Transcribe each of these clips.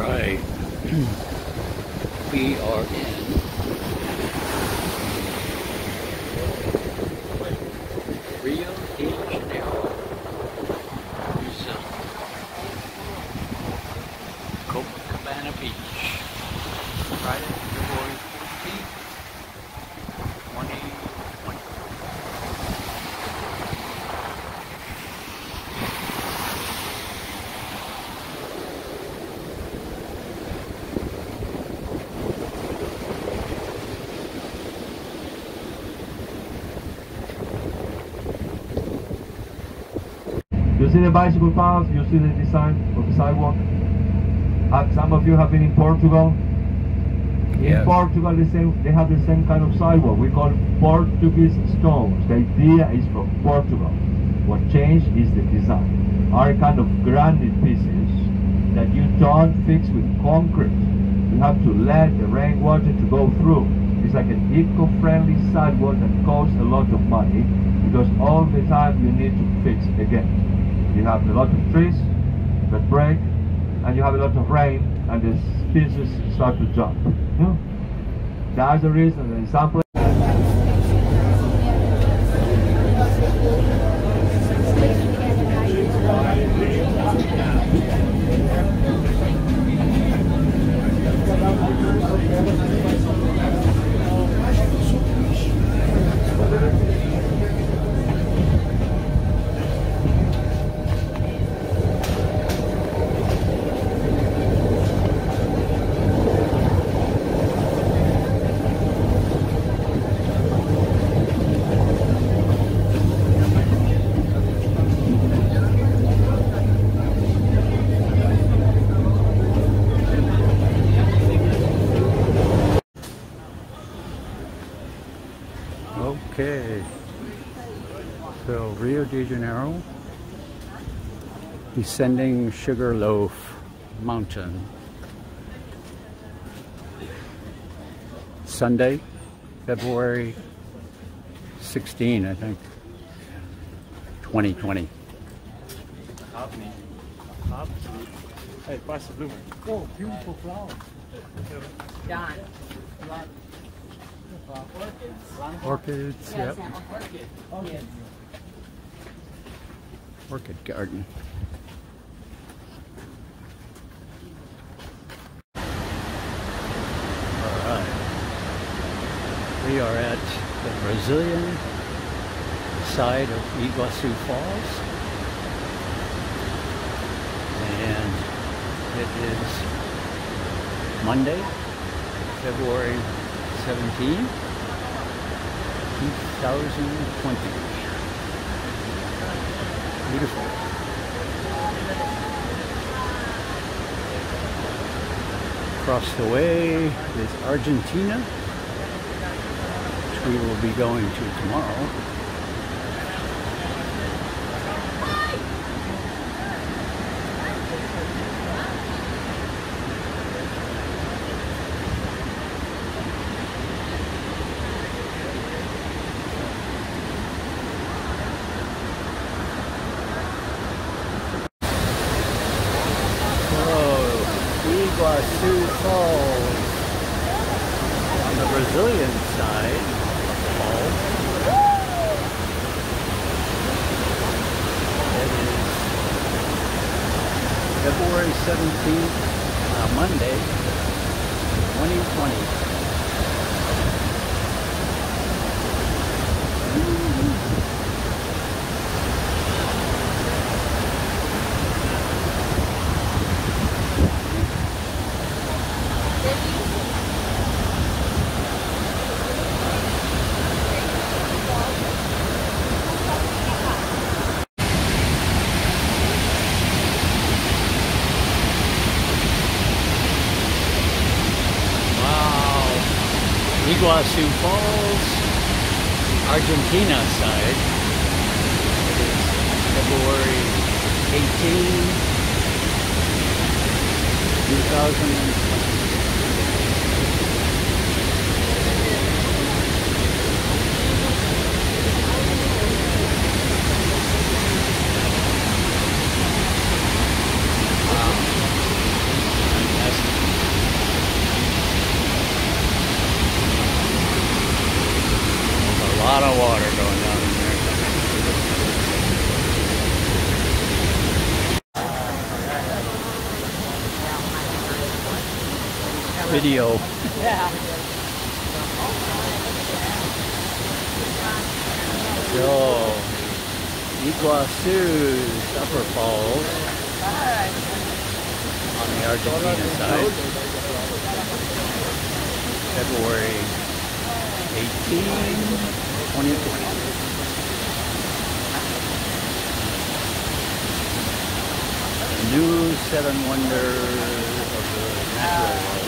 Right. We are in Rio de Janeiro, Brazil. Copacabana Beach. Friday, February 14th, 2020. You see the bicycle paths, you see the design of the sidewalk. Some of you have been in Portugal. Yes. In Portugal, they have the same kind of sidewalk. We call Portuguese stones. The idea is from Portugal. What changed is the design. Are kind of granite pieces that you don't fix with concrete. You have to let the rainwater to go through. It's like an eco-friendly sidewalk that costs a lot of money because all the time you need to fix again. You have a lot of trees that break, and you have a lot of rain, and the pieces start to jump. That's the reason that in some places. Okay, so Rio de Janeiro, descending Sugarloaf Mountain. Sunday, February 16, I think, 2020. Hey, pass the bloomer. Oh, beautiful flower. John. Orchids, yep. Orchid garden. Alright. We are at the Brazilian side of Iguazu Falls. And it is Monday, February 17, 2020. Beautiful. Across the way is Argentina, which we will be going to tomorrow. Iguazu Falls on the Brazilian side of the falls. It is February 17th, Monday, 2020. Iguazu Falls, Argentina side. It is February 18, 2020. video. Yeah. So, Iguazu Upper Falls on the Argentina side. February 18, 2020. The new 7 wonders of the natural world.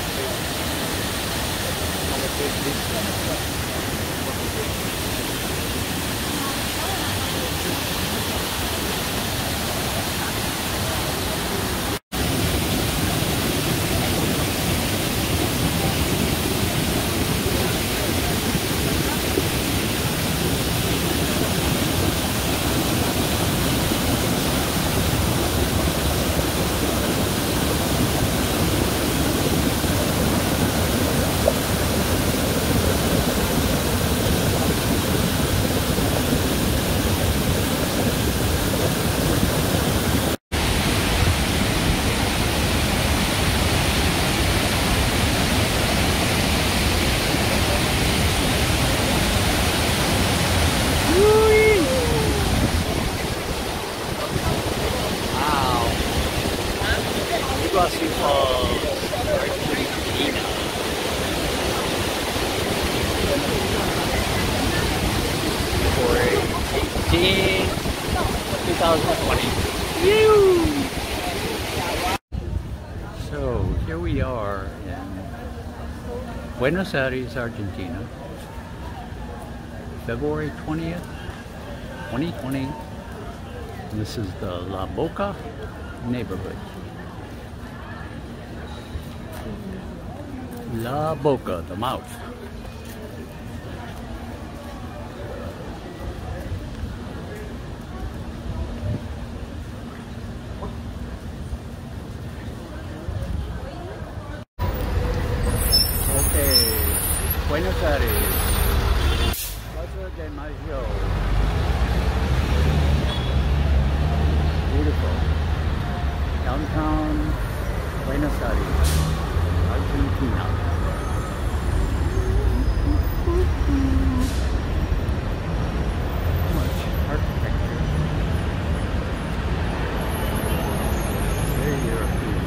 Iguazu Falls, Argentina. February 18, 2020. So here we are in Buenos Aires, Argentina. February 20th, 2020. And this is the La Boca neighborhood. La Boca, the mouth. Okay, Buenos Aires. Plaza de Mayo. Beautiful. Downtown Buenos Aires, Argentina. So much architecture. Very European.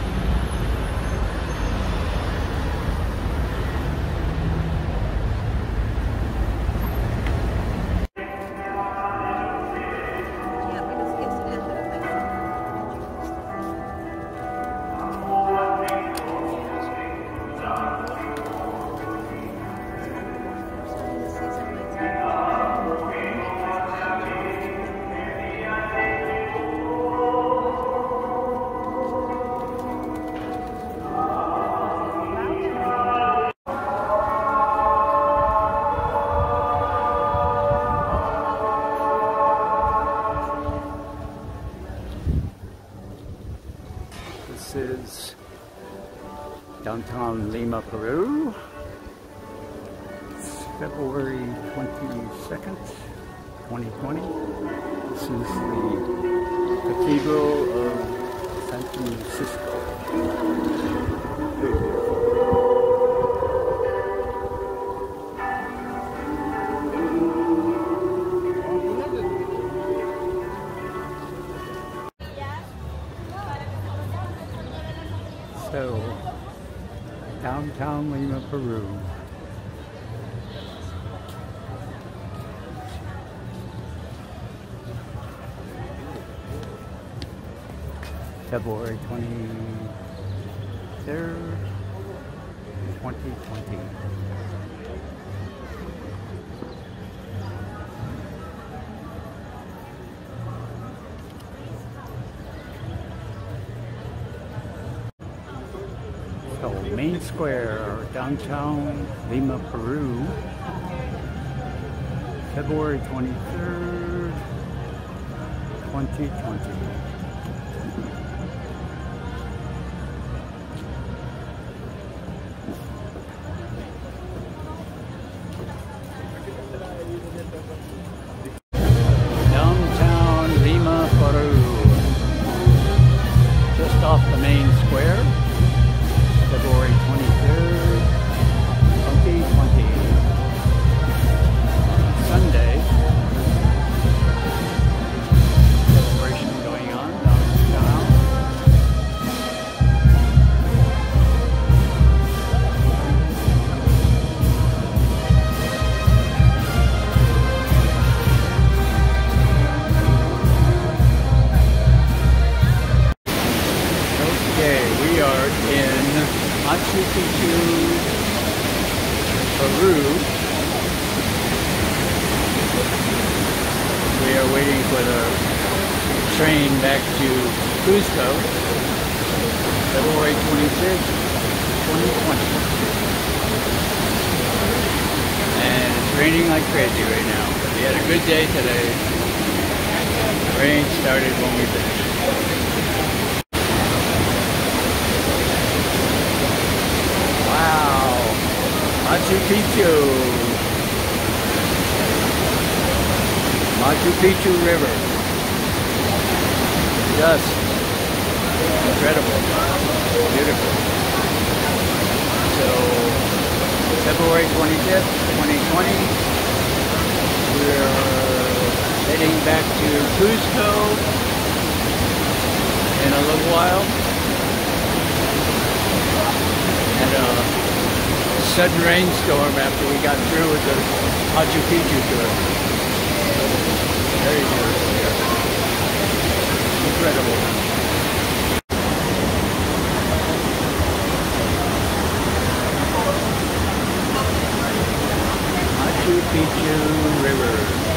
This is downtown Lima, Peru. It's February 22nd, 2020. This is the Cathedral of San Francisco. Very beautiful. So, downtown Lima, Peru. February 23rd, 2020. So, main square, downtown Lima, Peru, February 23rd, 2020. Downtown Lima, Peru, just off the main square. February 23rd, 2020. Sunday. Celebration going on downtown. Okay, we are in Machu Picchu, Peru. We are waiting for the train back to Cuzco, February 26th, 2020. And it's raining like crazy right now. We had a good day today. The rain started when we finished. Wow, Machu Picchu. Machu Picchu River. Just incredible. Beautiful. So, February 25th, 2020, we're heading back to Cuzco in a little while. And a sudden rainstorm after we got through with the Machu Picchu tour. Very beautiful here. Incredible. Machu Picchu River.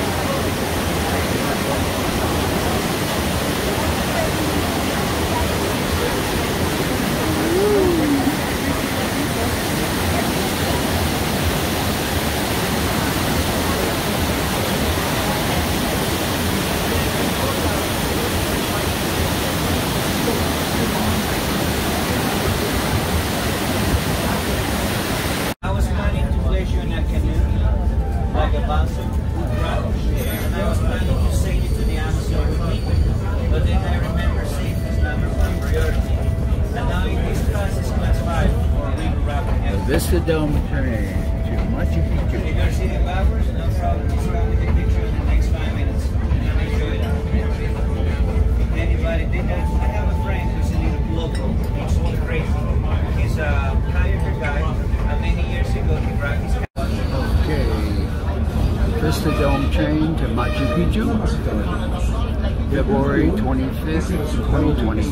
This is the dome train to Machu Picchu. You're going to see the flowers? No problem. Just come with a picture in the next 5 minutes. And enjoy that. If anybody did that, I have a friend who's a little local. He's so crazy. He's a kayaker guy. Many years ago, he brought his Okay. This is the dome train to Machu Picchu. February 25th, 2020.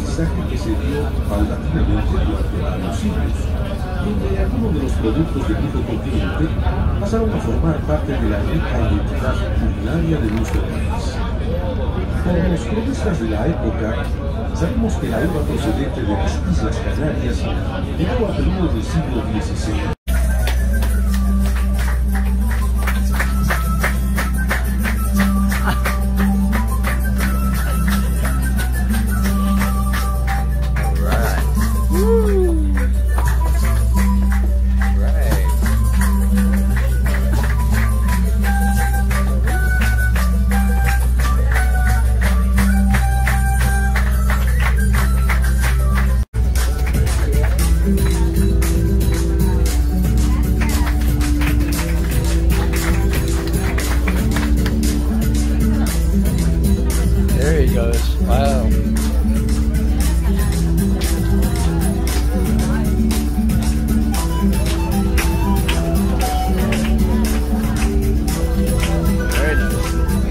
Donde algunos de los productos de tipo continente pasaron a formar parte de la rica identidad culinaria de nuestro país. Como los cronistas de la época, sabemos que la uva procedente de las Islas Canarias llegó a Perú en el siglo XVI. There he goes. Wow. Very nice.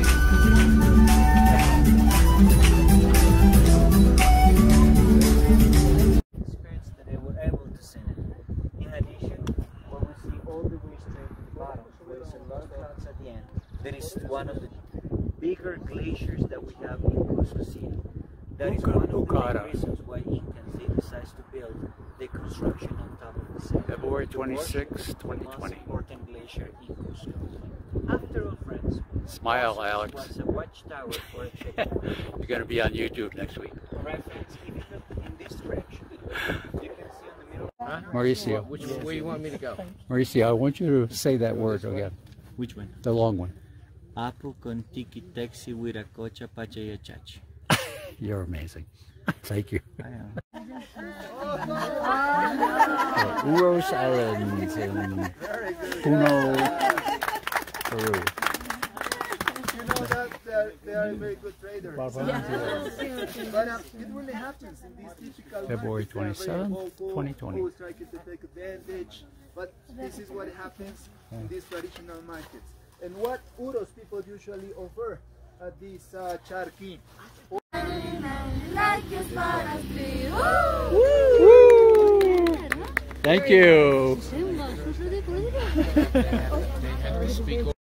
experience that they were able to send it. In addition, when we see all the way straight to the bottom, there's a lot of clouds at the end. That is one of the bigger glaciers that we have in Cuzco City. That is one of the main reasons why Incans decides to build the construction on top of the city. February 26, The 2020. most important glacier in Cuzco. After all, friends, Smile, Alex. was a watchtower for a ship. You're going to be on YouTube next week. Alright, friends, if you look in this direction, you can see on the middle. Mauricio. Where you want me to go? Mauricio, I want you to say that word again. Which one? The long one. Apu con tiki taxi with a cocha pacha y a chachi. You're amazing. Thank you. I am. Uros Islands in Puno, Peru. You know that they are very good traders. But it really happens in these typical February markets. 27th, 2020. Who's trying to take advantage. But this is what happens in these traditional markets. And what Uros people usually offer at this charqui. Thank you.